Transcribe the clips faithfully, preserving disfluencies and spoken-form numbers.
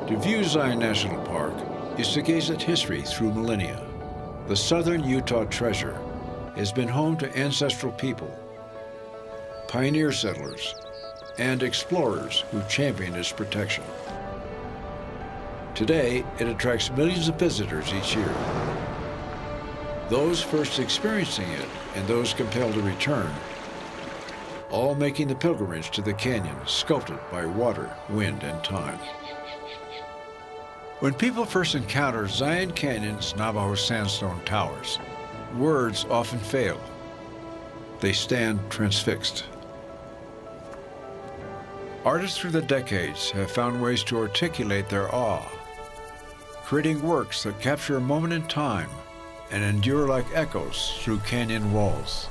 To view Zion National Park is to gaze at history through millennia. The southern Utah treasure has been home to ancestral people, pioneer settlers, and explorers who championed its protection. Today, it attracts millions of visitors each year. Those first experiencing it and those compelled to return, all making the pilgrimage to the canyon sculpted by water, wind, and time. When people first encounter Zion Canyon's Navajo sandstone towers, words often fail. They stand transfixed. Artists through the decades have found ways to articulate their awe, creating works that capture a moment in time and endure like echoes through canyon walls.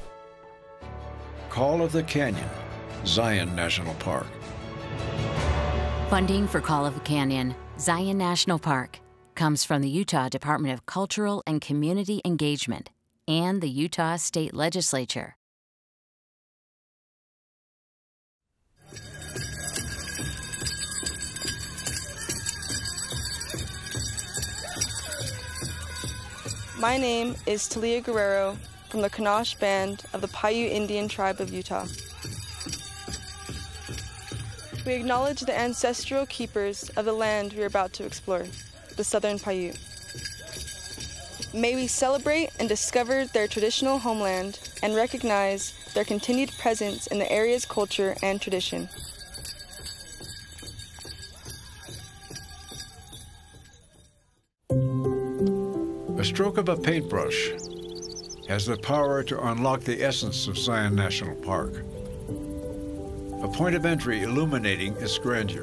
Call of the Canyon, Zion National Park. Funding for Call of the Canyon, Zion National Park comes from the Utah Department of Cultural and Community Engagement and the Utah State Legislature. My name is Talia Guerrero from the Kanash Band of the Paiute Indian Tribe of Utah. We acknowledge the ancestral keepers of the land we are about to explore, the Southern Paiute. May we celebrate and discover their traditional homeland and recognize their continued presence in the area's culture and tradition. A stroke of a paintbrush has the power to unlock the essence of Zion National Park, a point of entry illuminating its grandeur.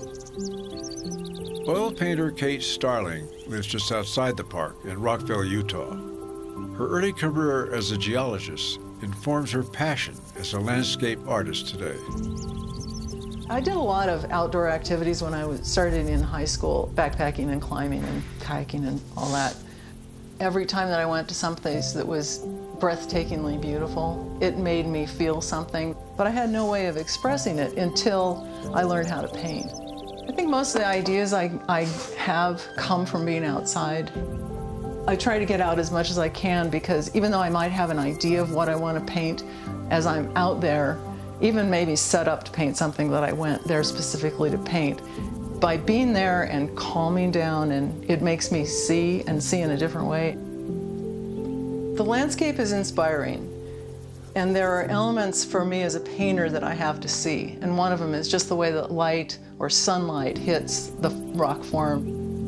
Oil painter Kate Starling lives just outside the park in Rockville, Utah. Her early career as a geologist informs her passion as a landscape artist today. I did a lot of outdoor activities when I was started in high school, backpacking and climbing and kayaking and all that. Every time that I went to someplace that was breathtakingly beautiful, it made me feel something, but I had no way of expressing it until I learned how to paint. I think most of the ideas I, I have come from being outside. I try to get out as much as I can because even though I might have an idea of what I want to paint, as I'm out there, even maybe set up to paint something that I went there specifically to paint, by being there and calming down, and it makes me see and see in a different way. The landscape is inspiring, and there are elements for me as a painter that I have to see, and one of them is just the way that light or sunlight hits the rock form.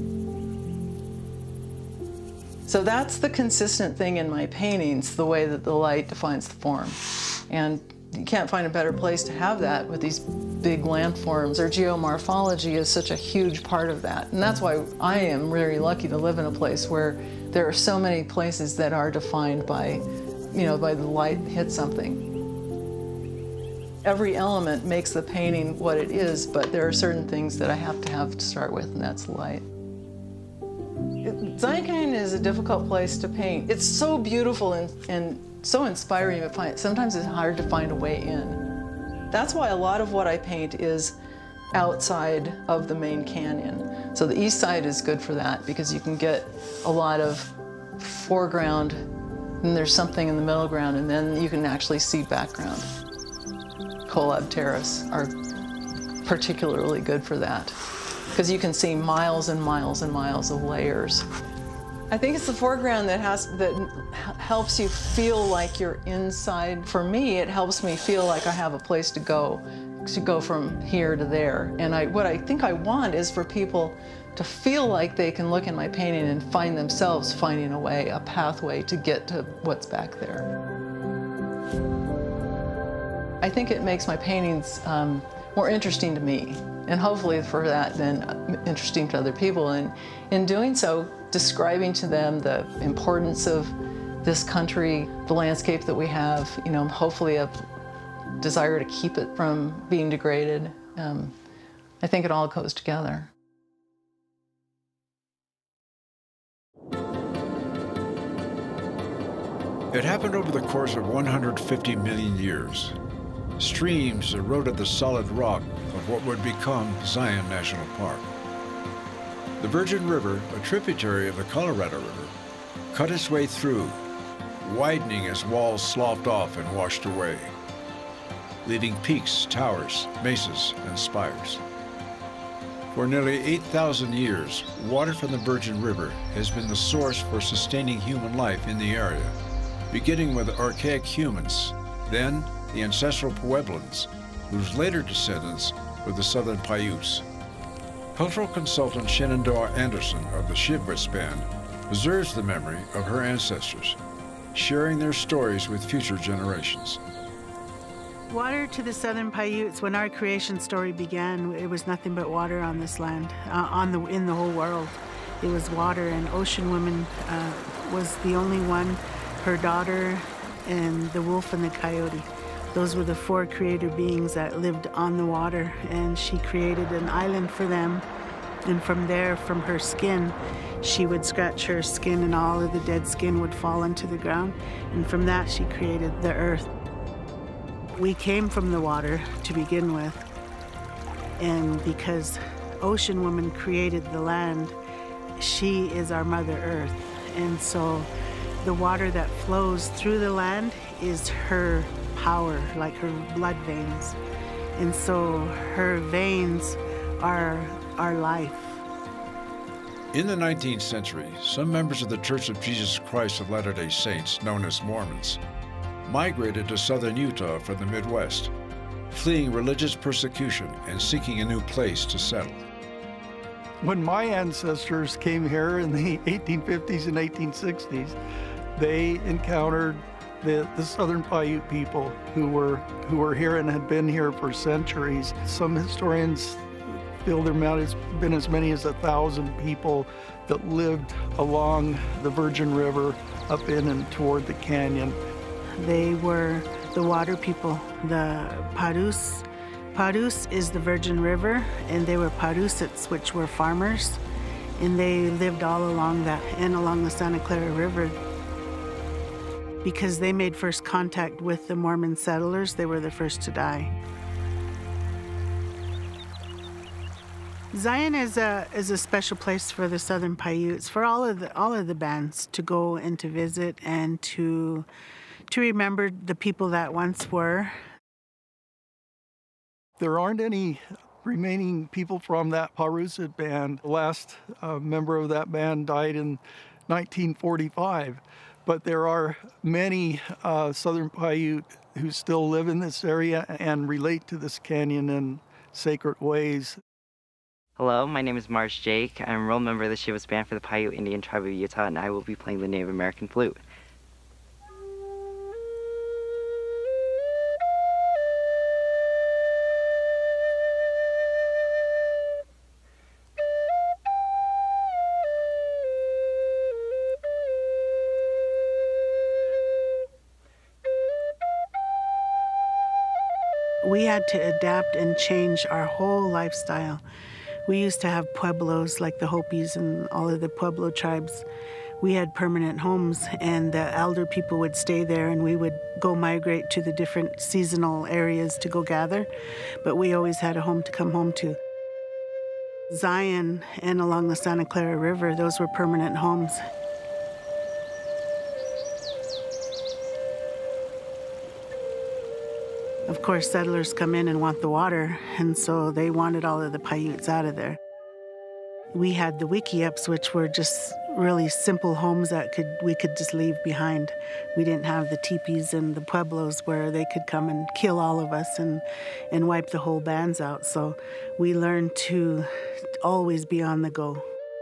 So that's the consistent thing in my paintings, the way that the light defines the form. And you can't find a better place to have that with these big landforms. Our geomorphology is such a huge part of that. And that's why I am really lucky to live in a place where there are so many places that are defined by, you know, by the light hit something. Every element makes the painting what it is, but there are certain things that I have to have to start with, and that's light. Zion Canyon is a difficult place to paint. It's so beautiful and, and so inspiring, but sometimes it's hard to find a way in. That's why a lot of what I paint is outside of the main canyon. So the east side is good for that because you can get a lot of foreground, and there's something in the middle ground, and then you can actually see background. Collab Terrace are particularly good for that because you can see miles and miles and miles of layers. I think it's the foreground that has that helps you feel like you're inside. For me, it helps me feel like I have a place to go, to go from here to there. And I, what I think I want is for people to feel like they can look in my painting and find themselves finding a way, a pathway to get to what's back there. I think it makes my paintings um, more interesting to me, and hopefully for that then interesting to other people. And in doing so, describing to them the importance of this country, the landscape that we have, you know, hopefully a desire to keep it from being degraded. Um, I think it all goes together. It happened over the course of one hundred fifty million years. Streams eroded the solid rock of what would become Zion National Park. The Virgin River, a tributary of the Colorado River, cut its way through, widening as walls sloughed off and washed away, leaving peaks, towers, mesas, and spires. For nearly eight thousand years, water from the Virgin River has been the source for sustaining human life in the area, beginning with archaic humans, then the ancestral Pueblans, whose later descendants were the Southern Paiutes. Cultural consultant Shenandoah Anderson of the Shivwits Band preserves the memory of her ancestors, sharing their stories with future generations. Water to the Southern Paiutes, when our creation story began, it was nothing but water on this land, uh, on the, in the whole world. It was water, and Ocean Woman uh, was the only one, her daughter, and the wolf and the coyote. Those were the four creator beings that lived on the water, and she created an island for them. And from there, from her skin, she would scratch her skin and all of the dead skin would fall into the ground. And from that, she created the earth. We came from the water to begin with. And because Ocean Woman created the land, she is our Mother Earth. And so the water that flows through the land is her power, like her blood veins. And so her veins are our life. In the nineteenth century, some members of the Church of Jesus Christ of Latter-day Saints, known as Mormons, migrated to southern Utah from the Midwest, fleeing religious persecution and seeking a new place to settle. When my ancestors came here in the eighteen fifties and eighteen sixties, they encountered the, the Southern Paiute people who were, who were here and had been here for centuries. Some historians feel there might have been as many as a thousand people that lived along the Virgin River up in and toward the canyon. They were the water people, the Parus. Parus is the Virgin River, and they were Parusits, which were farmers, and they lived all along that and along the Santa Clara River. Because they made first contact with the Mormon settlers, they were the first to die. Zion is a is a special place for the Southern Paiutes, for all of the all of the bands to go and to visit and to to remember the people that once were. There aren't any remaining people from that Parusit band. The last uh, member of that band died in nineteen forty-five, but there are many uh, Southern Paiute who still live in this area and relate to this canyon in sacred ways. Hello, my name is Marsh Jake. I'm a enrolled member of the Shivwits Band for the Paiute Indian Tribe of Utah, and I will be playing the Native American flute. We had to adapt and change our whole lifestyle. We used to have pueblos like the Hopis and all of the Pueblo tribes. We had permanent homes, and the elder people would stay there, and we would go migrate to the different seasonal areas to go gather, but we always had a home to come home to. Zion and along the Santa Clara River, those were permanent homes. Of course, settlers come in and want the water, and so they wanted all of the Paiutes out of there. We had the Wickiups, which were just really simple homes that could we could just leave behind. We didn't have the teepees and the pueblos where they could come and kill all of us and, and wipe the whole bands out. So we learned to always be on the go.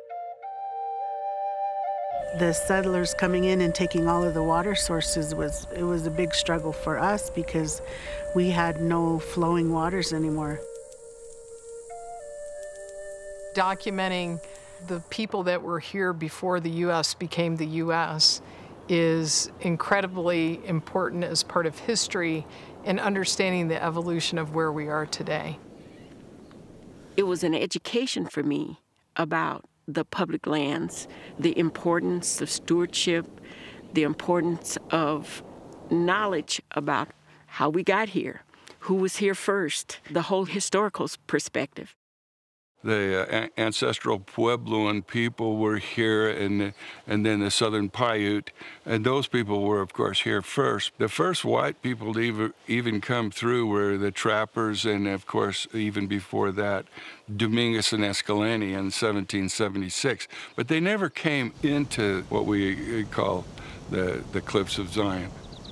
The settlers coming in and taking all of the water sources was, it was a big struggle for us because we had no flowing waters anymore. Documenting the people that were here before the U S became the U S is incredibly important as part of history and understanding the evolution of where we are today. It was an education for me about the public lands, the importance of stewardship, the importance of knowledge about how we got here, who was here first, the whole historical perspective. the uh, ancestral Puebloan people were here, and, and then the Southern Paiute, and those people were, of course, here first. The first white people to even, even come through were the trappers, and, of course, even before that, Dominguez and Escalante in seventeen seventy-six. But they never came into what we call the, the Cliffs of Zion.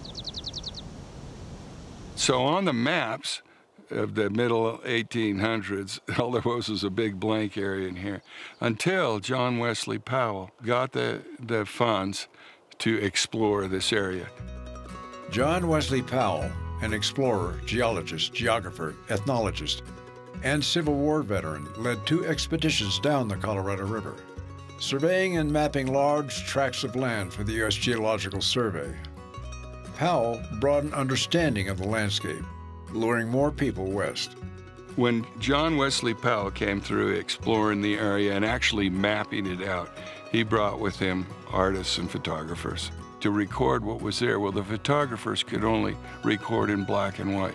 So on the maps of the middle eighteen hundreds, all there was was a big blank area in here, until John Wesley Powell got the, the funds to explore this area. John Wesley Powell, an explorer, geologist, geographer, ethnologist, and Civil War veteran, led two expeditions down the Colorado River, surveying and mapping large tracts of land for the U S Geological Survey. Powell brought an understanding of the landscape, luring more people west. When John Wesley Powell came through exploring the area and actually mapping it out, he brought with him artists and photographers to record what was there. Well, the photographers could only record in black and white,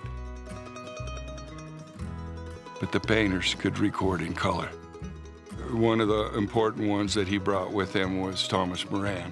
but the painters could record in color. One of the important ones that he brought with him was Thomas Moran.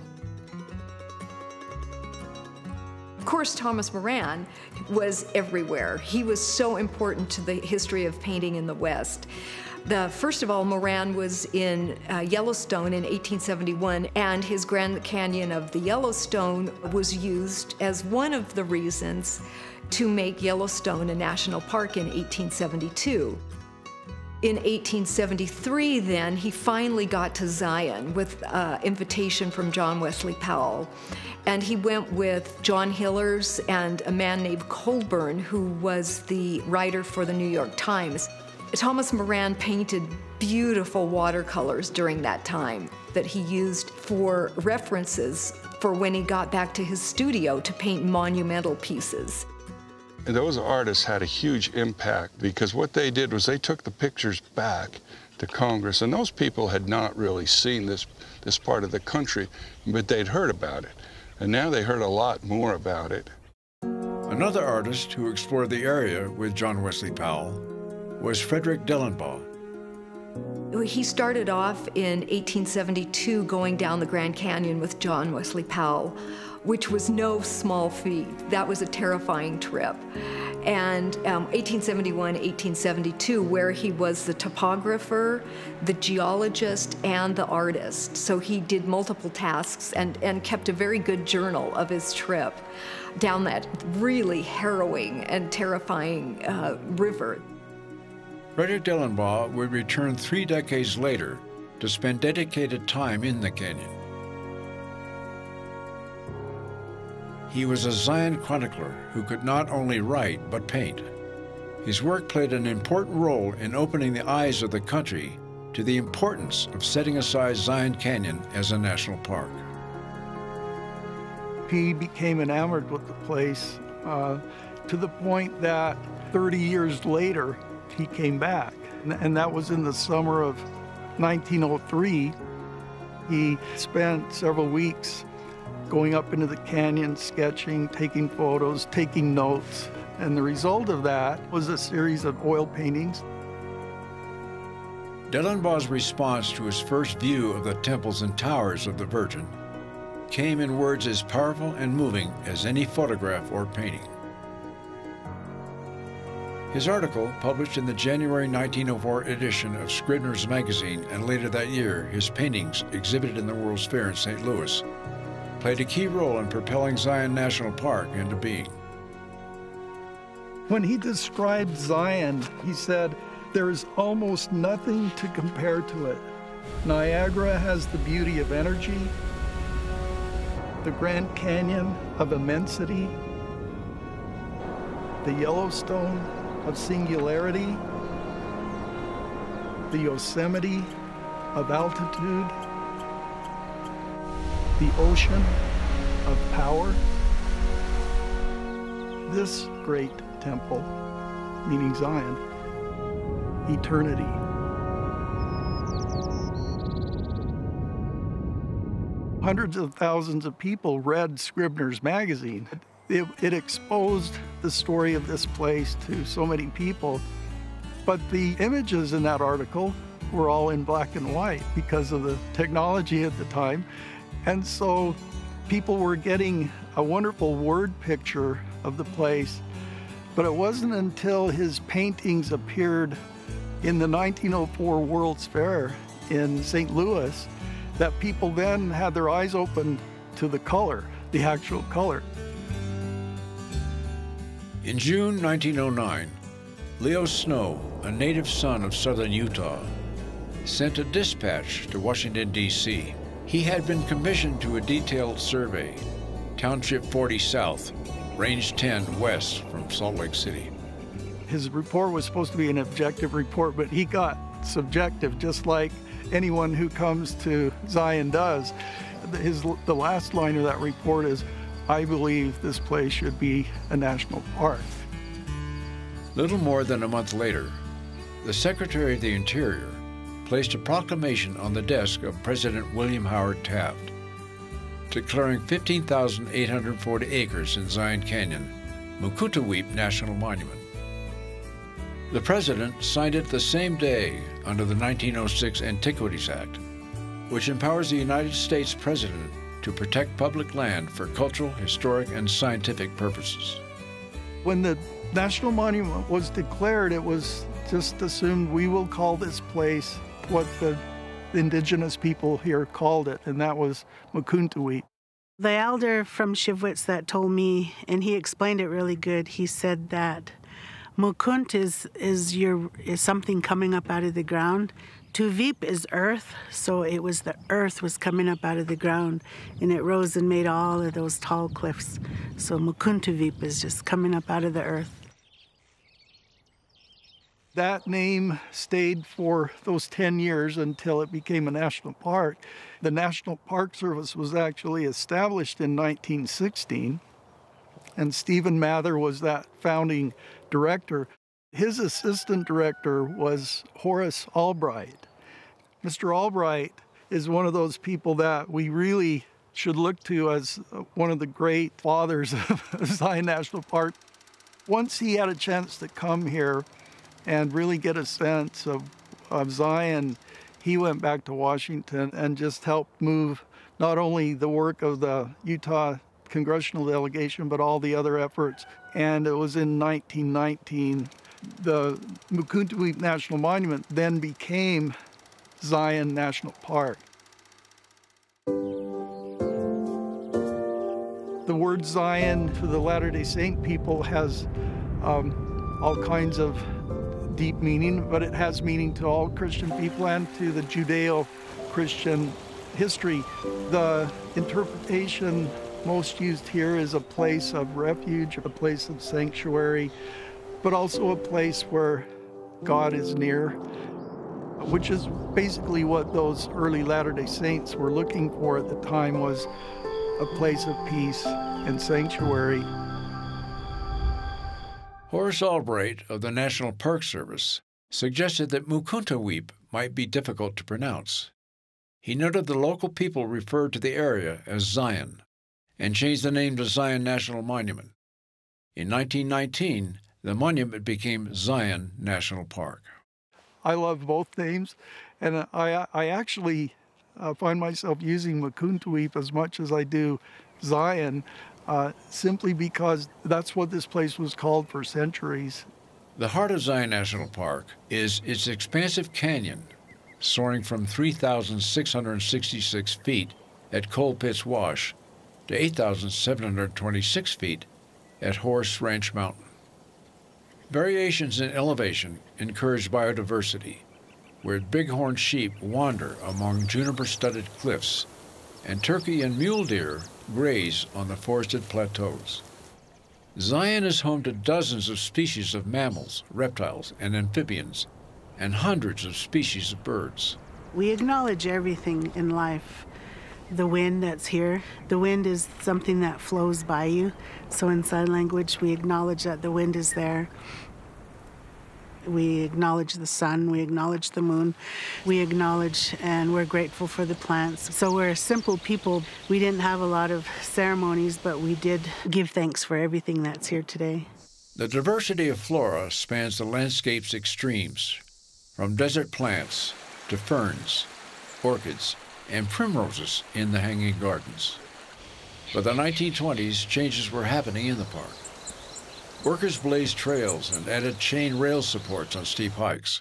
Of course, Thomas Moran was everywhere. He was so important to the history of painting in the West. The, first of all, Moran was in uh, Yellowstone in eighteen seventy-one, and his Grand Canyon of the Yellowstone was used as one of the reasons to make Yellowstone a national park in eighteen seventy-two. In eighteen seventy-three, then, he finally got to Zion with an uh, invitation from John Wesley Powell. And he went with John Hillers and a man named Colburn, who was the writer for the New York Times. Thomas Moran painted beautiful watercolors during that time that he used for references for when he got back to his studio to paint monumental pieces. And those artists had a huge impact, because what they did was they took the pictures back to Congress, and those people had not really seen this, this part of the country, but they'd heard about it. And now they heard a lot more about it. Another artist who explored the area with John Wesley Powell was Frederick Dellenbaugh. He started off in eighteen seventy-two going down the Grand Canyon with John Wesley Powell, which was no small feat. That was a terrifying trip. And um, eighteen seventy-one, eighteen seventy-two, where he was the topographer, the geologist, and the artist. So he did multiple tasks and, and kept a very good journal of his trip down that really harrowing and terrifying uh, river. Frederick Dellenbaugh would return three decades later to spend dedicated time in the canyon. He was a Zion chronicler who could not only write but paint. His work played an important role in opening the eyes of the country to the importance of setting aside Zion Canyon as a national park. He became enamored with the place uh, to the point that thirty years later, he came back. And that was in the summer of nineteen oh three. He spent several weeks going up into the canyon, sketching, taking photos, taking notes. And the result of that was a series of oil paintings. Dellenbaugh's response to his first view of the temples and towers of the Virgin came in words as powerful and moving as any photograph or painting. His article, published in the January nineteen oh four edition of Scribner's Magazine, and later that year, his paintings exhibited in the World's Fair in Saint Louis, played a key role in propelling Zion National Park into being. When he described Zion, he said, "There is almost nothing to compare to it. Niagara has the beauty of energy, the Grand Canyon of immensity, the Yellowstone of singularity, the Yosemite of altitude, the ocean of power. This great temple, meaning Zion, eternity." Hundreds of thousands of people read Scribner's Magazine. It, it exposed the story of this place to so many people. But the images in that article were all in black and white because of the technology at the time. And so people were getting a wonderful word picture of the place. But it wasn't until his paintings appeared in the nineteen oh four World's Fair in Saint Louis that people then had their eyes open to the color, the actual color. In June nineteen oh nine, Leo Snow, a native son of southern Utah, sent a dispatch to Washington, D C He had been commissioned to a detailed survey, Township forty South, Range ten West from Salt Lake City. His report was supposed to be an objective report, but he got subjective, just like anyone who comes to Zion does. His, the last line of that report is, "I believe this place should be a national park." Little more than a month later, the Secretary of the Interior placed a proclamation on the desk of President William Howard Taft, declaring fifteen thousand eight hundred forty acres in Zion Canyon Mukuntuweap National Monument. The President signed it the same day under the nineteen oh six Antiquities Act, which empowers the United States President to protect public land for cultural, historic, and scientific purposes. When the National Monument was declared, it was just assumed we will call this place what the indigenous people here called it, and that was Mukuntuweap. The elder from Shivwits that told me, and he explained it really good, he said that Mukunt is, is, your, is something coming up out of the ground. Tuweap is earth, so it was the earth was coming up out of the ground, and it rose and made all of those tall cliffs. So Mukuntuweap is just coming up out of the earth. That name stayed for those ten years until it became a national park. The National Park Service was actually established in nineteen sixteen, and Stephen Mather was that founding director. His assistant director was Horace Albright. Mister Albright is one of those people that we really should look to as one of the great fathers of Zion National Park. Once he had a chance to come here and really get a sense of, of Zion, he went back to Washington and just helped move not only the work of the Utah congressional delegation, but all the other efforts. And it was in nineteen nineteen, the Mukuntuweap National Monument then became Zion National Park. The word Zion to the Latter-day Saint people has um, all kinds of deep meaning, but it has meaning to all Christian people and to the Judeo-Christian history. The interpretation most used here is a place of refuge, a place of sanctuary, but also a place where God is near, which is basically what those early Latter-day Saints were looking for at the time, was a place of peace and sanctuary. Horace Albright of the National Park Service suggested that Mukuntuweap might be difficult to pronounce. He noted the local people referred to the area as Zion and changed the name to Zion National Monument. In nineteen nineteen, the monument became Zion National Park. I love both names, and I, I actually uh, find myself using Mukuntuweap as much as I do Zion, uh, simply because that's what this place was called for centuries. The heart of Zion National Park is its expansive canyon, soaring from three thousand six hundred sixty-six feet at Coal Pits Wash to eight thousand seven hundred twenty-six feet at Horse Ranch Mountain. Variations in elevation encourage biodiversity, where bighorn sheep wander among juniper-studded cliffs, and turkey and mule deer graze on the forested plateaus. Zion is home to dozens of species of mammals, reptiles, and amphibians, and hundreds of species of birds. We acknowledge everything in life. The wind that's here, the wind is something that flows by you. So in sign language, we acknowledge that the wind is there. We acknowledge the sun, we acknowledge the moon, we acknowledge and we're grateful for the plants. So we're a simple people. We didn't have a lot of ceremonies, but we did give thanks for everything that's here today. The diversity of flora spans the landscape's extremes, from desert plants to ferns, orchids, and primroses in the hanging gardens. By the nineteen twenties, changes were happening in the park. Workers blazed trails and added chain rail supports on steep hikes.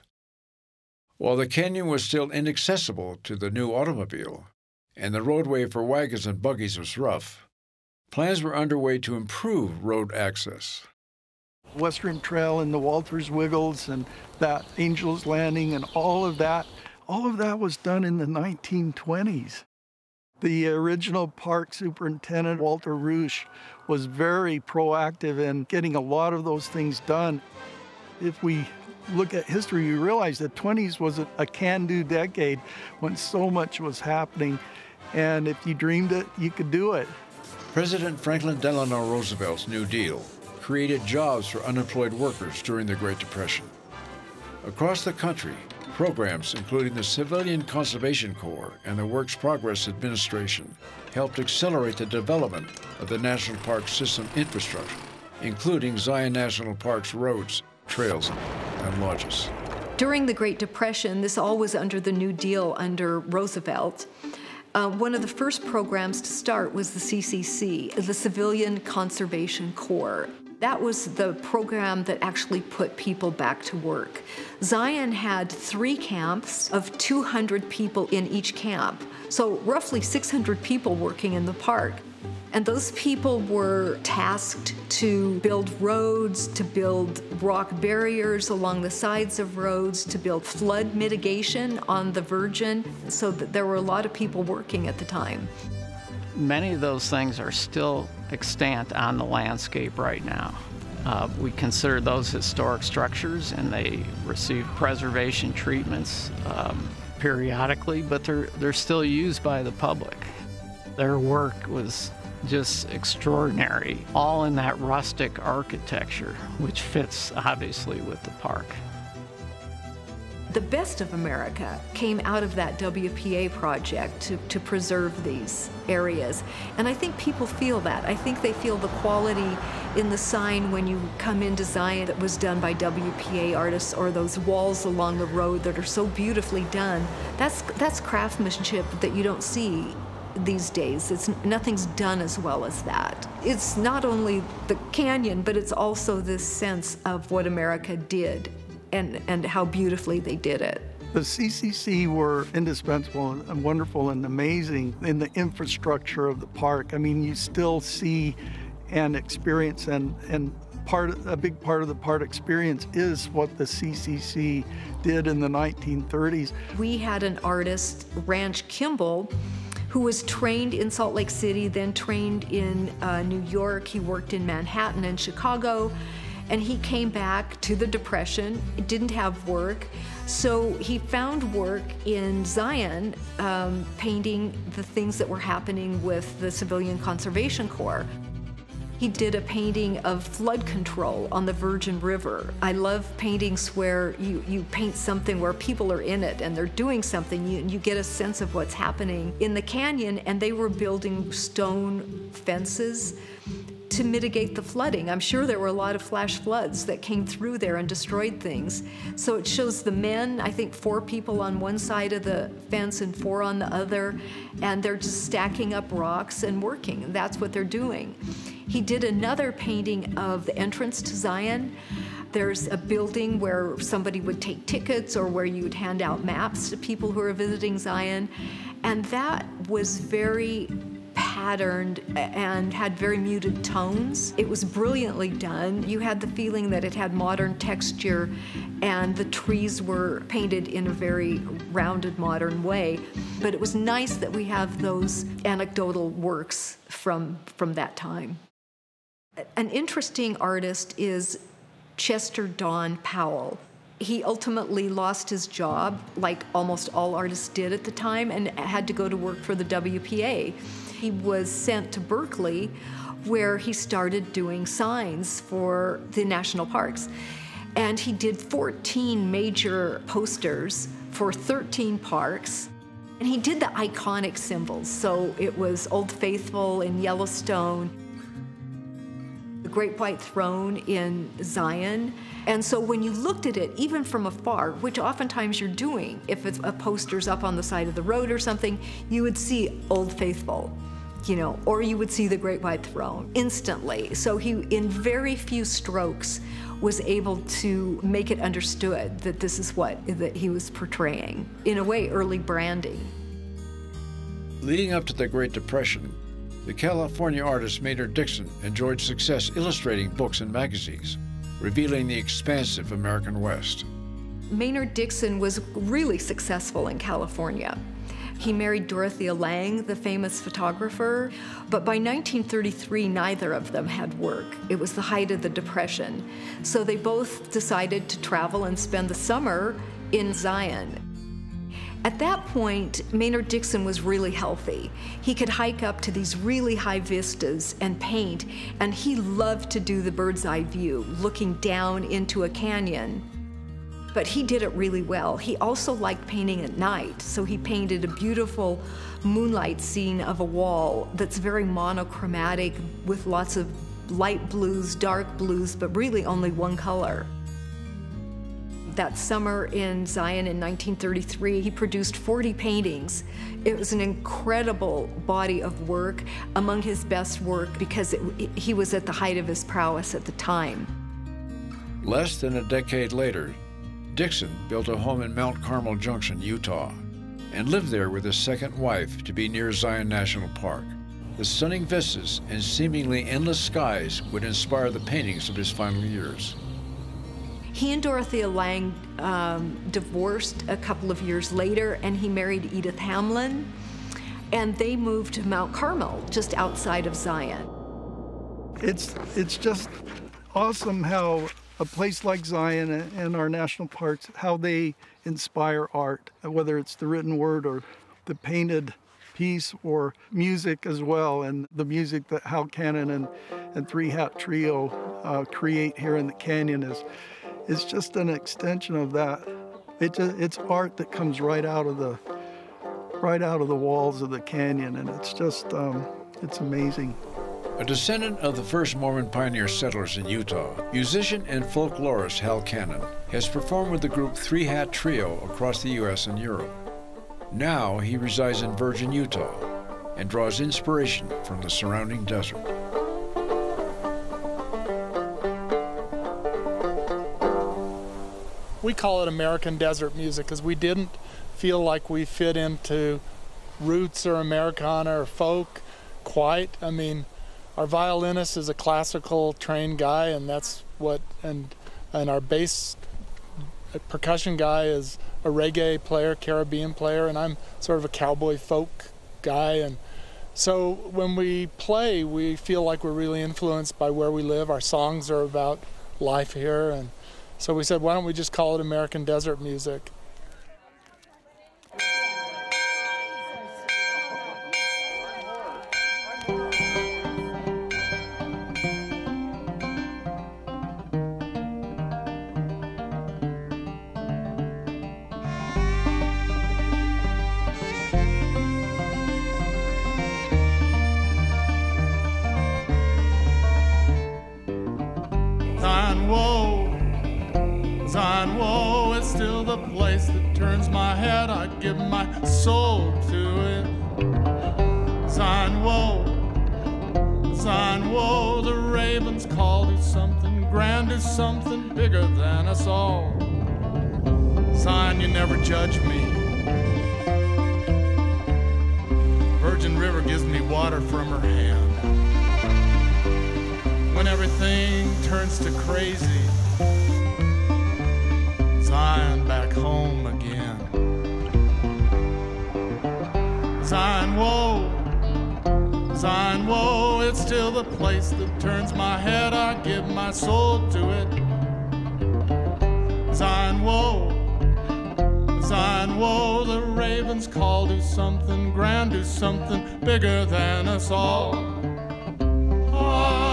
While the canyon was still inaccessible to the new automobile, and the roadway for wagons and buggies was rough, plans were underway to improve road access. Western Trail and the Walters Wiggles and that Angel's Landing and all of that, all of that was done in the nineteen twenties. The original park superintendent, Walter Roosh, was very proactive in getting a lot of those things done. If we look at history, you realize the twenties was a, a can-do decade when so much was happening, and if you dreamed it, you could do it. President Franklin Delano Roosevelt's New Deal created jobs for unemployed workers during the Great Depression. Across the country, programs including the Civilian Conservation Corps and the Works Progress Administration helped accelerate the development of the National Park System infrastructure, including Zion National Park's roads, trails, and lodges. During the Great Depression, this all was under the New Deal under Roosevelt. Uh, one of the first programs to start was the C C C, the Civilian Conservation Corps. That was the program that actually put people back to work. Zion had three camps of two hundred people in each camp, so roughly six hundred people working in the park. And those people were tasked to build roads, to build rock barriers along the sides of roads, to build flood mitigation on the Virgin, so that there were a lot of people working at the time. Many of those things are still extant on the landscape right now. Uh, we consider those historic structures, and they receive preservation treatments um, periodically, but they're, they're still used by the public. Their work was just extraordinary, all in that rustic architecture, which fits obviously with the park. The best of America came out of that W P A project to, to preserve these areas. And I think people feel that. I think they feel the quality in the sign when you come into Zion that was done by W P A artists, or those walls along the road that are so beautifully done. That's, that's craftsmanship that you don't see these days. It's, nothing's done as well as that. It's not only the canyon, but it's also this sense of what America did and, and how beautifully they did it. The C C C were indispensable and wonderful and amazing in the infrastructure of the park. I mean, you still see and experience, and, and part, a big part of the park experience is what the C C C did in the nineteen thirties. We had an artist, Ranch Kimball, who was trained in Salt Lake City, then trained in uh, New York. He worked in Manhattan and Chicago, and he came back to the Depression, didn't have work, so he found work in Zion, um, painting the things that were happening with the Civilian Conservation Corps. He did a painting of flood control on the Virgin River. I love paintings where you, you paint something where people are in it and they're doing something. You, you get a sense of what's happening in the canyon, and they were building stone fences to mitigate the flooding. I'm sure there were a lot of flash floods that came through there and destroyed things. So it shows the men, I think four people on one side of the fence and four on the other, and they're just stacking up rocks and working. That's what they're doing. He did another painting of the entrance to Zion. There's a building where somebody would take tickets or where you would hand out maps to people who are visiting Zion. And that was very patterned and had very muted tones. It was brilliantly done. You had the feeling that it had modern texture, and the trees were painted in a very rounded, modern way. But it was nice that we have those anecdotal works from, from that time. An interesting artist is Chester Don Powell. He ultimately lost his job, like almost all artists did at the time, and had to go to work for the W P A. He was sent to Berkeley, where he started doing signs for the national parks. And he did fourteen major posters for thirteen parks. And he did the iconic symbols. So it was Old Faithful in Yellowstone, the great white throne in Zion. And so when you looked at it, even from afar, which oftentimes you're doing, if it's a poster's up on the side of the road or something, you would see Old Faithful, you know, or you would see the great white throne instantly. So he, in very few strokes, was able to make it understood that this is what that he was portraying. In a way, early branding. Leading up to the Great Depression, the California artist Maynard Dixon enjoyed success illustrating books and magazines, revealing the expansive American West. Maynard Dixon was really successful in California. He married Dorothea Lange, the famous photographer, but by nineteen thirty-three, neither of them had work. It was the height of the Depression. So they both decided to travel and spend the summer in Zion. At that point, Maynard Dixon was really healthy. He could hike up to these really high vistas and paint, and he loved to do the bird's eye view, looking down into a canyon. But he did it really well. He also liked painting at night, so he painted a beautiful moonlight scene of a wall that's very monochromatic with lots of light blues, dark blues, but really only one color. That summer in Zion in nineteen thirty-three, he produced forty paintings. It was an incredible body of work, among his best work, because it, he was at the height of his prowess at the time. Less than a decade later, Dixon built a home in Mount Carmel Junction, Utah, and lived there with his second wife to be near Zion National Park. The stunning vistas and seemingly endless skies would inspire the paintings of his final years. He and Dorothea Lange um, divorced a couple of years later, and he married Edith Hamlin, and they moved to Mount Carmel, just outside of Zion. It's, it's just awesome how a place like Zion and our national parks, how they inspire art, whether it's the written word or the painted piece or music as well. And the music that Hal Cannon and, and Three Hat Trio uh, create here in the canyon is, is just an extension of that. It just, it's art that comes right out of the right out of the walls of the canyon, and it's just um, it's amazing. A descendant of the first Mormon pioneer settlers in Utah, musician and folklorist Hal Cannon has performed with the group Three Hat Trio across the U S and Europe. Now he resides in Virgin, Utah, and draws inspiration from the surrounding desert. We call it American desert music because we didn't feel like we fit into roots or Americana or folk quite. I mean, our violinist is a classical trained guy, and that's what, and and our bass percussion guy is a reggae player, Caribbean player, and I'm sort of a cowboy folk guy. And so when we play, we feel like we're really influenced by where we live. Our songs are about life here, and so we said, why don't we just call it American desert music? Zion, whoa, Zion, whoa, it's still the place that turns my head. I give my soul to it. Zion, whoa, Zion, whoa, the ravens call to something grand, to something bigger than us all. Zion, you never judge me. Virgin River gives me water from her hand. When everything turns to crazy, Zion back home again. Zion, whoa, Zion, whoa, it's still the place that turns my head. I give my soul to it. Zion, whoa, Zion, whoa, the ravens call to something grand, to something bigger than us all. Oh.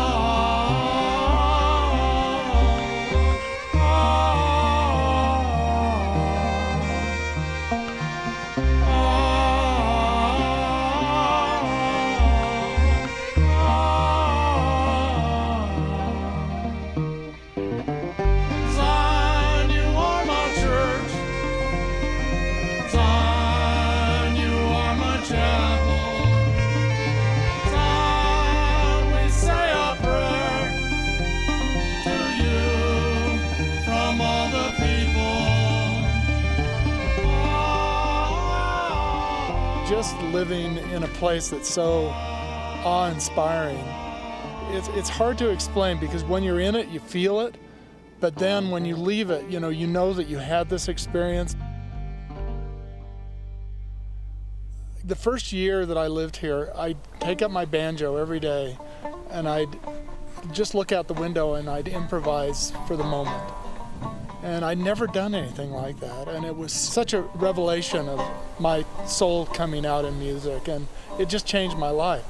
just living in a place that's so awe-inspiring. It's, it's hard to explain because when you're in it, you feel it, but then when you leave it, you know, you know that you had this experience. The first year that I lived here, I'd take up my banjo every day and I'd just look out the window and I'd improvise for the moment. And I'd never done anything like that. And it was such a revelation of my soul coming out in music, and it just changed my life.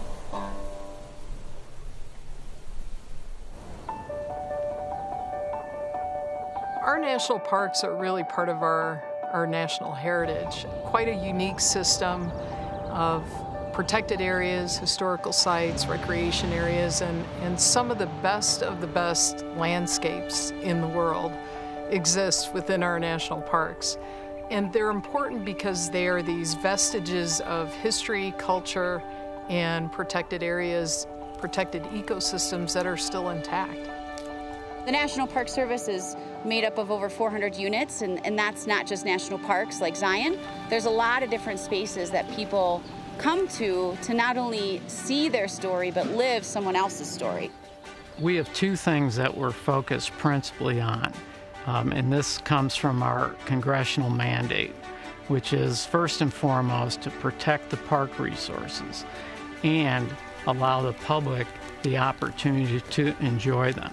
Our national parks are really part of our, our national heritage. Quite a unique system of protected areas, historical sites, recreation areas, and, and some of the best of the best landscapes in the world exist within our national parks. And they're important because they are these vestiges of history, culture, and protected areas, protected ecosystems that are still intact. The National Park Service is made up of over four hundred units, and, and that's not just national parks like Zion. There's a lot of different spaces that people come to to not only see their story, but live someone else's story. We have two things that we're focused principally on, um, and this comes from our congressional mandate, which is first and foremost to protect the park resources and allow the public the opportunity to enjoy them.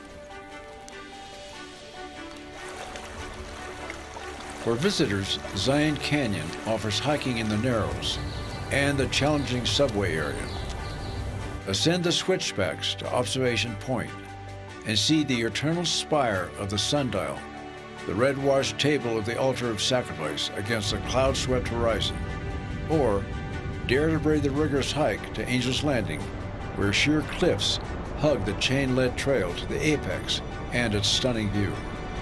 For visitors, Zion Canyon offers hiking in the Narrows and the challenging subway area. Ascend the switchbacks to Observation Point and see the eternal spire of the sundial, the red-washed table of the altar of sacrifice against a cloud-swept horizon. Or dare to brave the rigorous hike to Angel's Landing, where sheer cliffs hug the chain-led trail to the apex and its stunning view.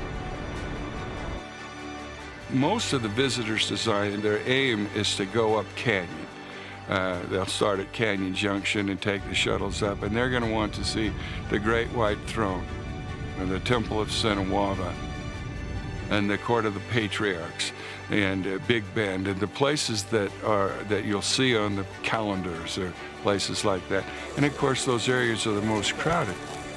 Most of the visitors to Zion, their aim is to go up canyon. Uh, they'll start at Canyon Junction and take the shuttles up, and they're going to want to see the Great White Throne and the Temple of Senawava and the Court of the Patriarchs and uh, Big Bend and the places that are that you'll see on the calendars or places like that. And of course, those areas are the most crowded.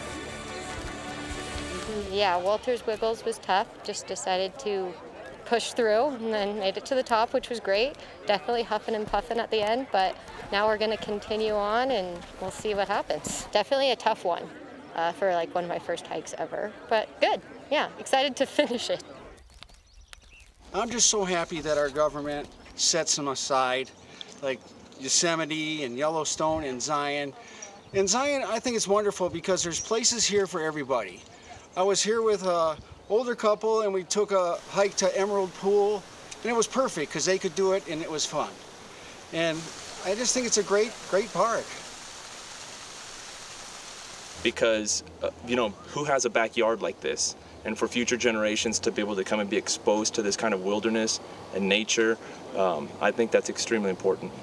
Yeah, Walter's Wiggles was tough. Just decided to push through and then made it to the top, which was great. Definitely huffing and puffing at the end, but now we're going to continue on and we'll see what happens. Definitely a tough one uh, for like one of my first hikes ever, but good. Yeah, excited to finish it. I'm just so happy that our government sets them aside, like Yosemite and Yellowstone and Zion. And Zion, I think it's wonderful because there's places here for everybody. I was here with a older couple and we took a hike to Emerald Pool, and it was perfect because they could do it and it was fun. And I just think it's a great, great park. Because, uh, you know, who has a backyard like this? And for future generations to be able to come and be exposed to this kind of wilderness and nature, um, I think that's extremely important.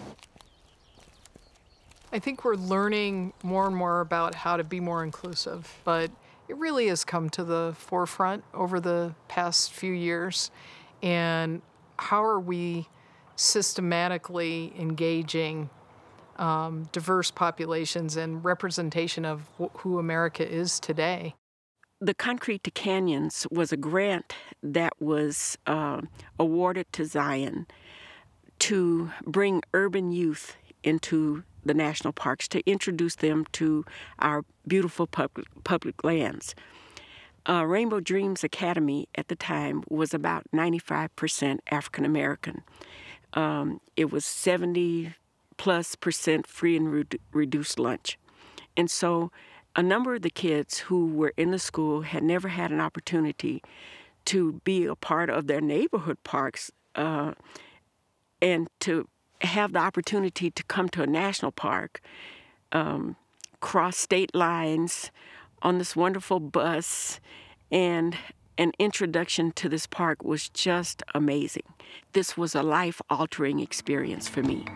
I think we're learning more and more about how to be more inclusive, but it really has come to the forefront over the past few years. And how are we systematically engaging um, diverse populations and representation of wh- who America is today? The Concrete to Canyons was a grant that was uh, awarded to Zion to bring urban youth into the national parks, to introduce them to our beautiful public, public lands. Uh, Rainbow Dreams Academy at the time was about ninety-five percent African American. Um, it was seventy plus percent free and re- reduced lunch. And so a number of the kids who were in the school had never had an opportunity to be a part of their neighborhood parks uh, and to have the opportunity to come to a national park, um, cross state lines on this wonderful bus, and an introduction to this park was just amazing. This was a life-altering experience for me.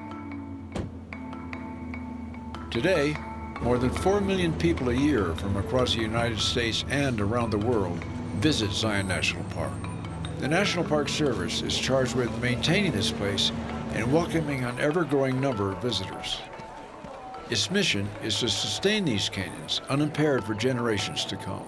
Today, more than four million people a year from across the United States and around the world visit Zion National Park. The National Park Service is charged with maintaining this place and welcoming an ever-growing number of visitors. Its mission is to sustain these canyons unimpaired for generations to come.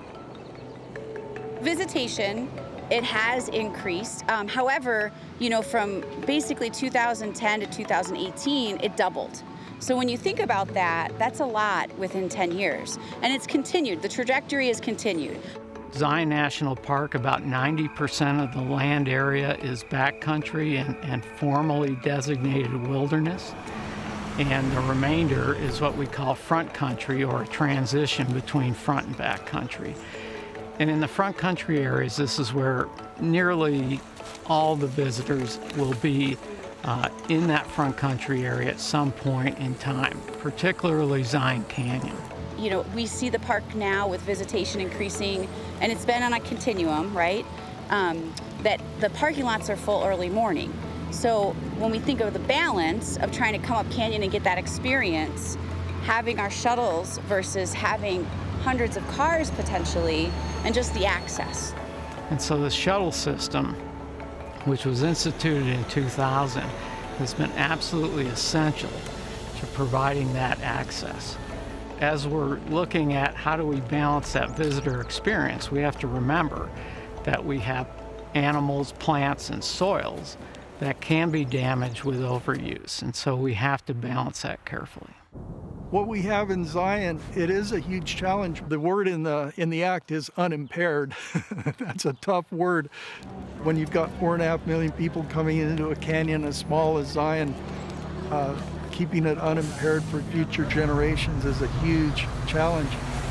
Visitation, it has increased. Um, however, you know, from basically two thousand ten to two thousand eighteen, it doubled. So when you think about that, that's a lot within ten years. And it's continued, the trajectory has continued. Zion National Park, about ninety percent of the land area is backcountry and, and formally designated wilderness. And the remainder is what we call front country, or a transition between front and back country. And in the front country areas, this is where nearly all the visitors will be uh, in that front country area at some point in time, particularly Zion Canyon. You know, we see the park now with visitation increasing, and it's been on a continuum, right? Um, that the parking lots are full early morning. So when we think of the balance of trying to come up canyon and get that experience, having our shuttles versus having hundreds of cars potentially, and just the access. And so the shuttle system, which was instituted in two thousand, has been absolutely essential to providing that access. As we're looking at how do we balance that visitor experience, we have to remember that we have animals, plants, and soils that can be damaged with overuse, and so we have to balance that carefully. What we have in Zion, it is a huge challenge. The word in the in the act is unimpaired. That's a tough word. When you've got four and a half million people coming into a canyon as small as Zion, uh, keeping it unimpaired for future generations is a huge challenge.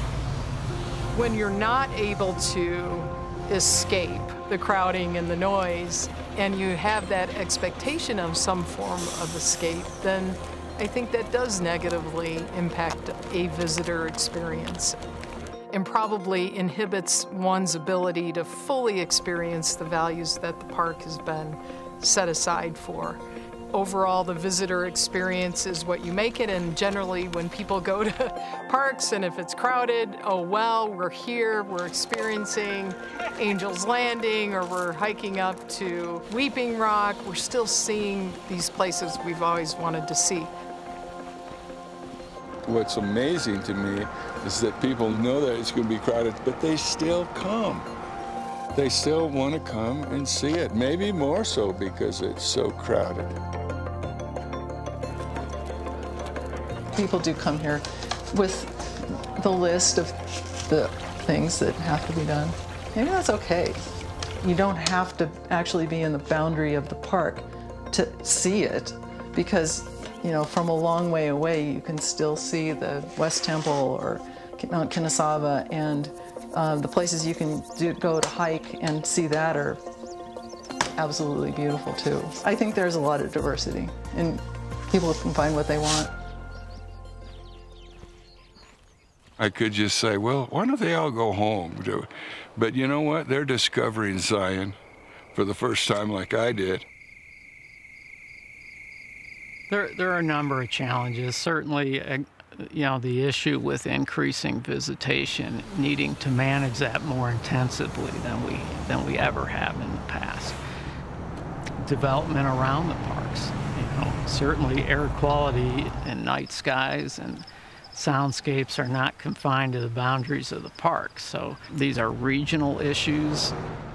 When you're not able to escape the crowding and the noise, and you have that expectation of some form of escape, then I think that does negatively impact a visitor experience and probably inhibits one's ability to fully experience the values that the park has been set aside for. Overall, the visitor experience is what you make it, and generally when people go to parks and if it's crowded, oh well, we're here, we're experiencing Angel's Landing, or we're hiking up to Weeping Rock, we're still seeing these places we've always wanted to see. What's amazing to me is that people know that it's going to be crowded, but they still come. They still want to come and see it, maybe more so because it's so crowded. People do come here with the list of the things that have to be done. Maybe that's okay. You don't have to actually be in the boundary of the park to see it, because you know, from a long way away, you can still see the West Temple or Mount Kenesava, and uh, the places you can do, go to hike and see that are absolutely beautiful too. I think there's a lot of diversity, and people can find what they want. I could just say, well, why don't they all go home? But you know what? They're discovering Zion for the first time like I did. There, there are a number of challenges. Certainly, uh, you know, the issue with increasing visitation, needing to manage that more intensively than we than we ever have in the past. Development around the parks, you know, certainly air quality and night skies and soundscapes are not confined to the boundaries of the park. So these are regional issues.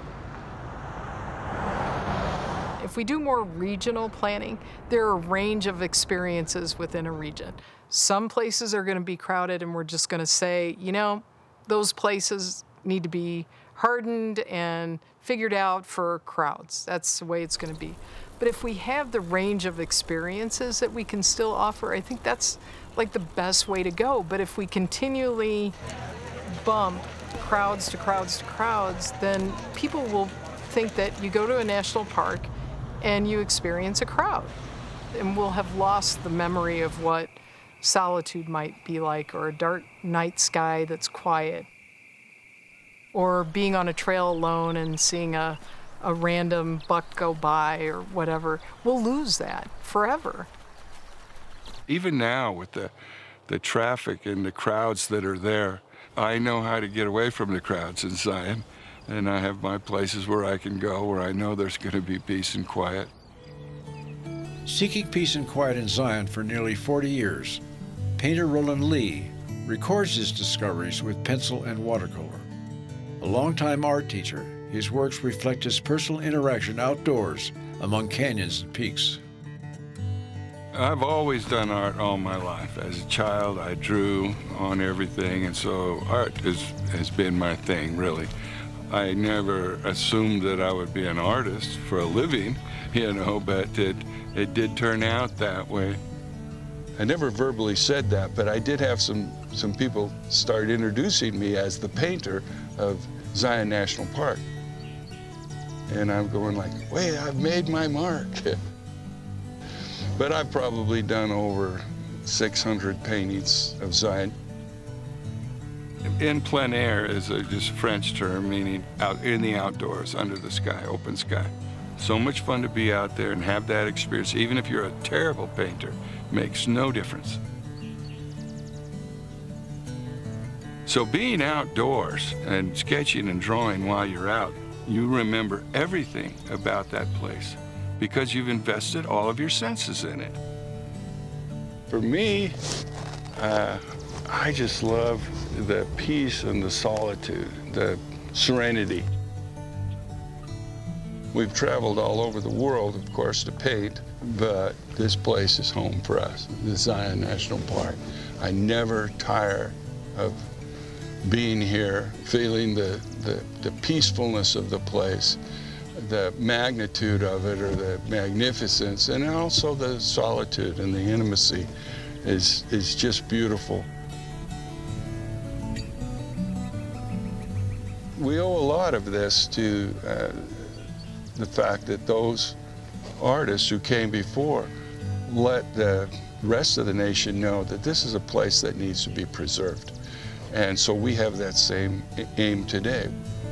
If we do more regional planning, there are a range of experiences within a region. Some places are going to be crowded, and we're just going to say, you know, those places need to be hardened and figured out for crowds. That's the way it's going to be. But if we have the range of experiences that we can still offer, I think that's like the best way to go. But if we continually bump crowds to crowds to crowds, then people will think that you go to a national park and you experience a crowd. And we'll have lost the memory of what solitude might be like, or a dark night sky that's quiet, or being on a trail alone and seeing a, a random buck go by or whatever. We'll lose that forever. Even now with the, the traffic and the crowds that are there, I know how to get away from the crowds in Zion. And I have my places where I can go, where I know there's going to be peace and quiet. Seeking peace and quiet in Zion for nearly forty years, painter Roland Lee records his discoveries with pencil and watercolor. A longtime art teacher, his works reflect his personal interaction outdoors among canyons and peaks. I've always done art all my life. As a child, I drew on everything, and so art is, has been my thing, really. I never assumed that I would be an artist for a living, you know, but it, it did turn out that way. I never verbally said that, but I did have some, some people start introducing me as the painter of Zion National Park. And I'm going like, wait, I've made my mark. But I've probably done over six hundred paintings of Zion. In plein air is a just French term meaning out in the outdoors, under the sky, open sky. So much fun to be out there and have that experience. Even if you're a terrible painter, makes no difference. So being outdoors and sketching and drawing while you're out, you remember everything about that place because you've invested all of your senses in it. For me, uh, I just love the peace and the solitude, the serenity. We've traveled all over the world, of course, to paint, but this place is home for us, the Zion National Park. I never tire of being here, feeling the, the, the peacefulness of the place, the magnitude of it, or the magnificence, and also the solitude and the intimacy is, is just beautiful. We owe a lot of this to uh, the fact that those artists who came before let the rest of the nation know that this is a place that needs to be preserved. And so we have that same aim today.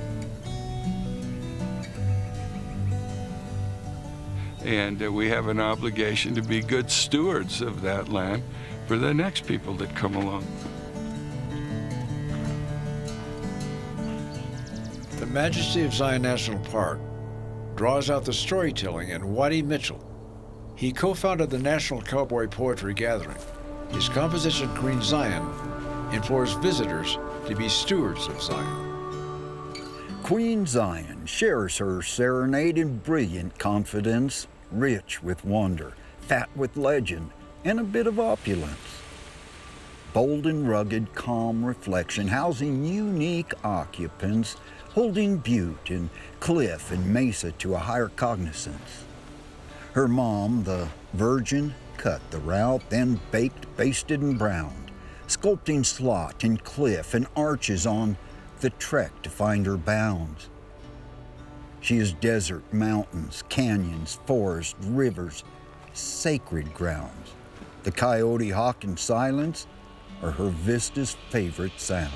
And uh, we have an obligation to be good stewards of that land for the next people that come along. The majesty of Zion National Park draws out the storytelling in Whitey Mitchell. He co-founded the National Cowboy Poetry Gathering. His composition, Queen Zion, implores visitors to be stewards of Zion. Queen Zion shares her serenade in brilliant confidence, rich with wonder, fat with legend, and a bit of opulence. Bold and rugged, calm reflection, housing unique occupants, holding butte and cliff and mesa to a higher cognizance. Her mom, the Virgin, cut the route, then baked, basted, and browned, sculpting slot and cliff and arches on the trek to find her bounds. She is desert, mountains, canyons, forests, rivers, sacred grounds. The coyote, hawk, and silence are her vista's favorite sounds.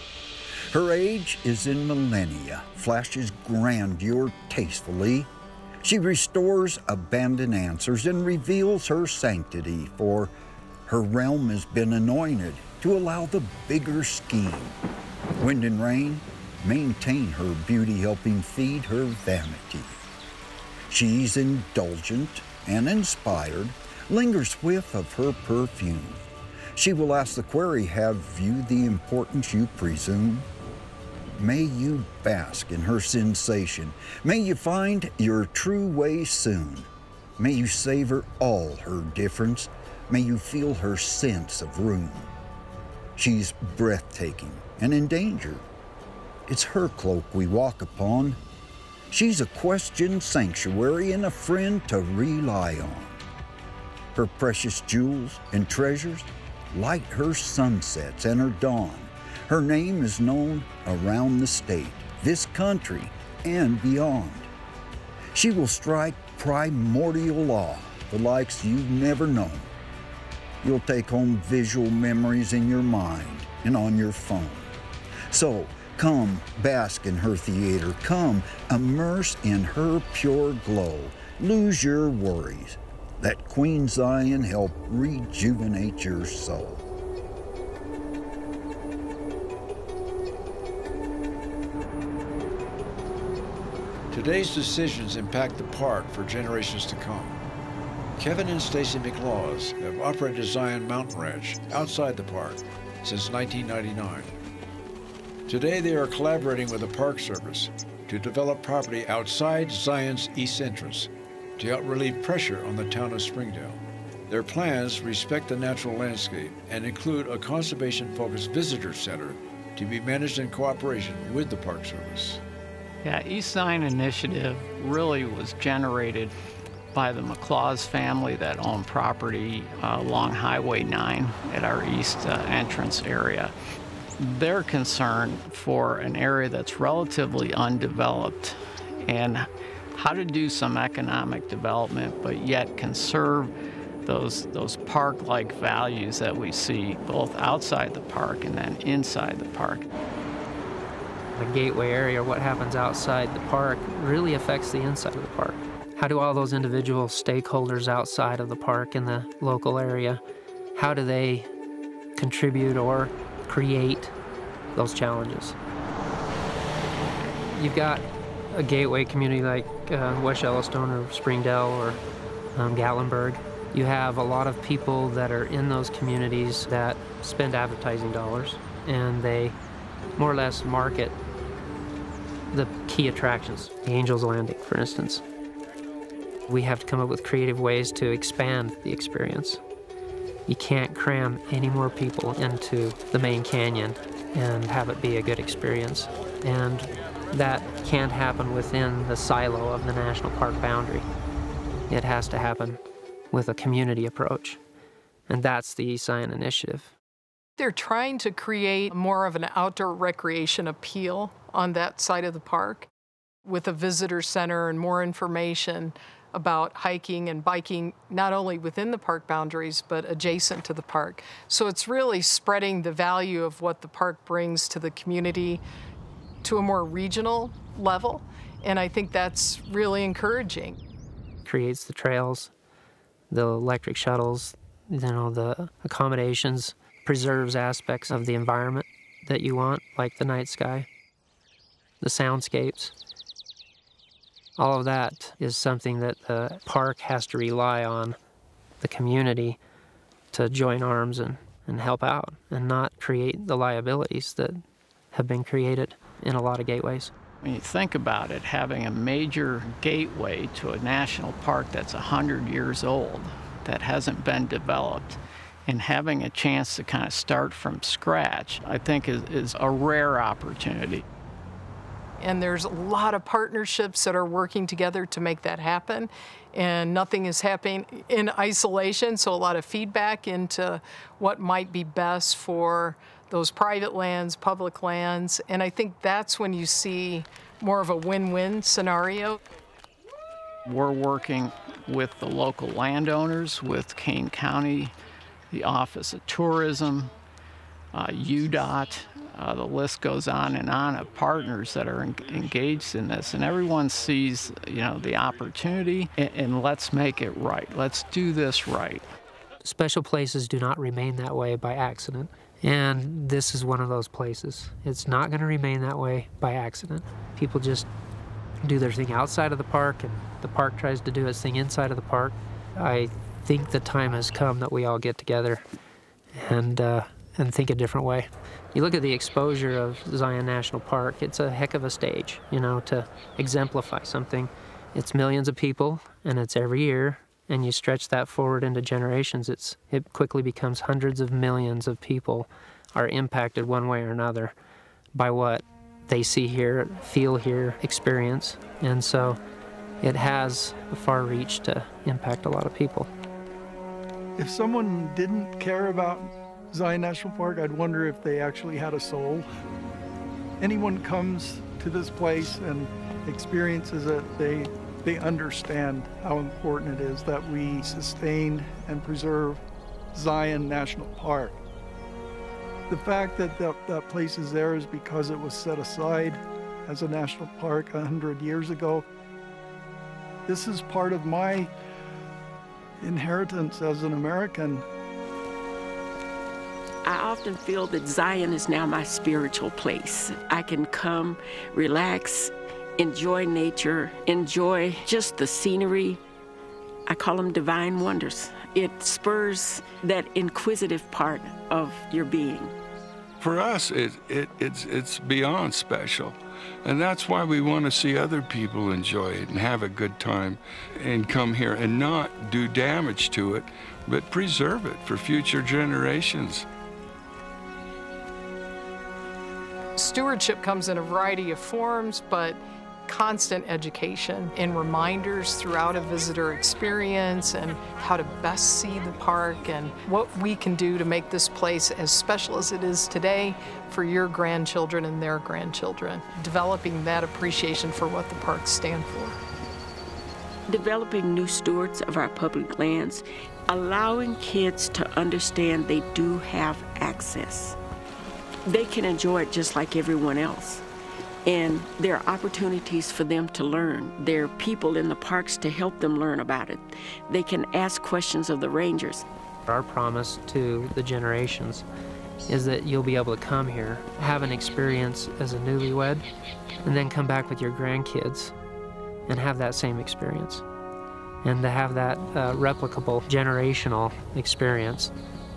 Her age is in millennia, flashes grandeur tastefully. She restores abandoned answers and reveals her sanctity, for her realm has been anointed to allow the bigger scheme. Wind and rain maintain her beauty, helping feed her vanity. She's indulgent and inspired, lingers whiff of her perfume. She will ask the query, have you the importance you presume? May you bask in her sensation. May you find your true way soon. May you savor all her difference. May you feel her sense of room. She's breathtaking and endangered. It's her cloak we walk upon. She's a questioned sanctuary and a friend to rely on. Her precious jewels and treasures light her sunsets and her dawn. Her name is known around the state, this country, and beyond. She will strike primordial awe, the likes you've never known. You'll take home visual memories in your mind and on your phone. So come bask in her theater, come immerse in her pure glow. Lose your worries. Let Queen Zion help rejuvenate your soul. Today's decisions impact the park for generations to come. Kevin and Stacy McLaws have operated Zion Mountain Ranch outside the park since nineteen ninety-nine. Today they are collaborating with the Park Service to develop property outside Zion's east entrance to help relieve pressure on the town of Springdale. Their plans respect the natural landscape and include a conservation-focused visitor center to be managed in cooperation with the Park Service. Yeah, East Zion Initiative really was generated by the McLaws family that owned property uh, along Highway nine at our east uh, entrance area. They're concerned for an area that's relatively undeveloped and how to do some economic development, but yet conserve those, those park-like values that we see both outside the park and then inside the park. The gateway area, what happens outside the park, really affects the inside of the park. How do all those individual stakeholders outside of the park in the local area, how do they contribute or create those challenges? You've got a gateway community like uh, West Yellowstone or Springdale or um, Gatlinburg. You have a lot of people that are in those communities that spend advertising dollars, and they more or less market the key attractions. The Angel's Landing, for instance. We have to come up with creative ways to expand the experience. You can't cram any more people into the main canyon and have it be a good experience. And that can't happen within the silo of the national park boundary. It has to happen with a community approach. And that's the East Zion Initiative. They're trying to create more of an outdoor recreation appeal on that side of the park with a visitor center and more information about hiking and biking, not only within the park boundaries, but adjacent to the park. So it's really spreading the value of what the park brings to the community to a more regional level. And I think that's really encouraging. Creates the trails, the electric shuttles, you know, the accommodations, preserves aspects of the environment that you want, like the night sky, the soundscapes. All of that is something that the park has to rely on the community to join arms and, and help out and not create the liabilities that have been created in a lot of gateways. When you think about it, having a major gateway to a national park that's one hundred years old, that hasn't been developed, and having a chance to kind of start from scratch, I think is, is a rare opportunity. And there's a lot of partnerships that are working together to make that happen. And nothing is happening in isolation, so a lot of feedback into what might be best for those private lands, public lands. And I think that's when you see more of a win-win scenario. We're working with the local landowners, with Kane County, the Office of Tourism, uh, U D O T, uh, the list goes on and on of partners that are en engaged in this, and everyone sees, you know, the opportunity, and, and let's make it right. Let's do this right. Special places do not remain that way by accident, and this is one of those places. It's not going to remain that way by accident. People just do their thing outside of the park, and the park tries to do its thing inside of the park. I think the time has come that we all get together and uh, and think a different way. You look at the exposure of Zion National Park, it's a heck of a stage, you know, to exemplify something. It's millions of people, and it's every year, and you stretch that forward into generations, it's, it quickly becomes hundreds of millions of people are impacted one way or another by what they see here, feel here, experience. And so it has a far reach to impact a lot of people. If someone didn't care about Zion National Park, I'd wonder if they actually had a soul. Anyone comes to this place and experiences it, they, they understand how important it is that we sustain and preserve Zion National Park. The fact that that, that place is there is because it was set aside as a national park a hundred years ago. This is part of my inheritance as an American. I often feel that Zion is now my spiritual place. I can come, relax, enjoy nature, enjoy just the scenery. I call them divine wonders. It spurs that inquisitive part of your being. For us, it, it, it's, it's beyond special. And that's why we want to see other people enjoy it and have a good time and come here and not do damage to it, but preserve it for future generations. Stewardship comes in a variety of forms, but constant education and reminders throughout a visitor experience and how to best see the park and what we can do to make this place as special as it is today for your grandchildren and their grandchildren. Developing that appreciation for what the parks stand for. Developing new stewards of our public lands, allowing kids to understand they do have access. They can enjoy it just like everyone else. And there are opportunities for them to learn. There are people in the parks to help them learn about it. They can ask questions of the rangers. Our promise to the generations is that you'll be able to come here, have an experience as a newlywed, and then come back with your grandkids and have that same experience. And to have that uh, replicable generational experience.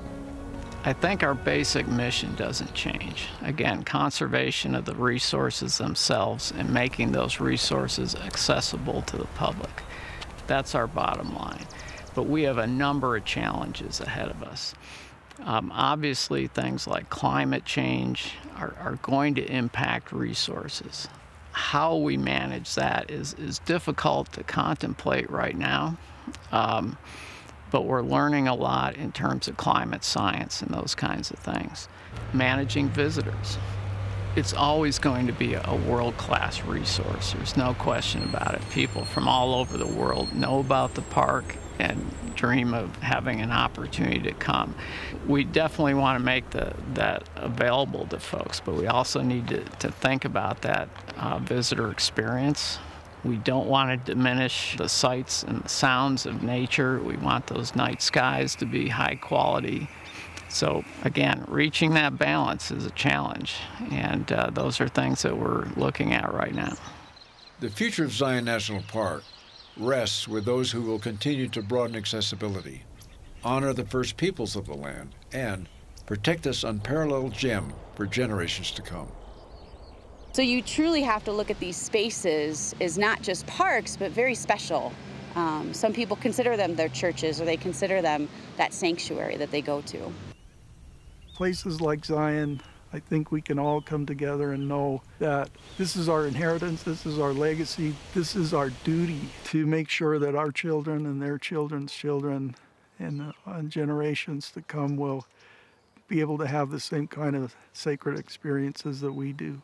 I think our basic mission doesn't change. Again, conservation of the resources themselves and making those resources accessible to the public. That's our bottom line. But we have a number of challenges ahead of us. Um, obviously, things like climate change are, are going to impact resources. How we manage that is, is difficult to contemplate right now. Um, But we're learning a lot in terms of climate science and those kinds of things. Managing visitors. It's always going to be a world-class resource. There's no question about it. People from all over the world know about the park and dream of having an opportunity to come. We definitely want to make the, that available to folks, but we also need to, to think about that uh, visitor experience. We don't want to diminish the sights and the sounds of nature. We want those night skies to be high quality. So again, reaching that balance is a challenge, and uh, those are things that we're looking at right now. The future of Zion National Park rests with those who will continue to broaden accessibility, honor the first peoples of the land, and protect this unparalleled gem for generations to come. So you truly have to look at these spaces as not just parks, but very special. Um, some people consider them their churches, or they consider them that sanctuary that they go to. Places like Zion, I think we can all come together and know that this is our inheritance, this is our legacy, this is our duty to make sure that our children and their children's children and uh, generations to come will be able to have the same kind of sacred experiences that we do.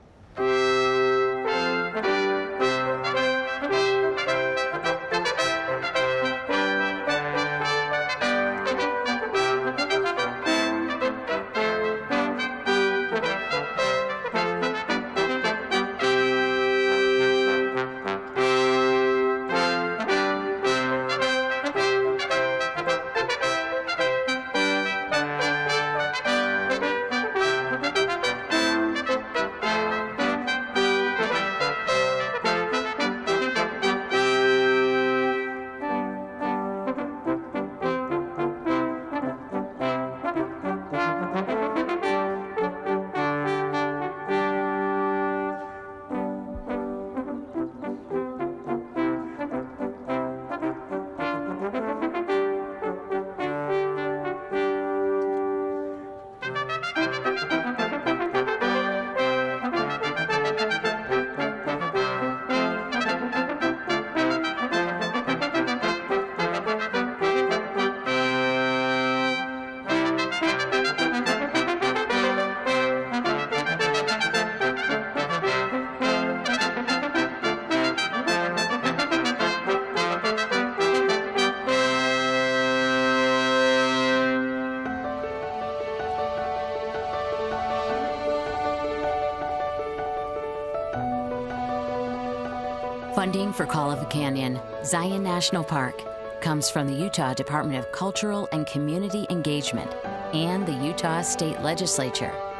Funding for Call of the Canyon, Zion National Park, comes from the Utah Department of Cultural and Community Engagement and the Utah State Legislature.